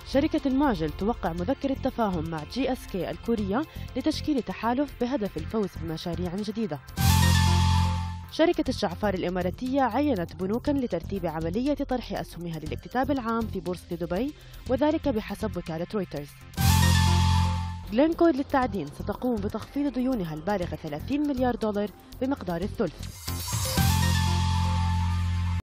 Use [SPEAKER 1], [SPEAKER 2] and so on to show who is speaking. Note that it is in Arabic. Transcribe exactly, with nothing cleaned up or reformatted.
[SPEAKER 1] شركة المعجل توقع مذكرة تفاهم مع جي اس كي الكورية لتشكيل تحالف بهدف الفوز بمشاريع جديدة. شركة الشعفار الإماراتية عينت بنوكاً لترتيب عملية طرح أسهمها للاكتتاب العام في بورصة دبي، وذلك بحسب وكالة رويترز. جلينكور للتعدين ستقوم بتخفيض ديونها البالغة ثلاثين مليار دولار بمقدار الثلث.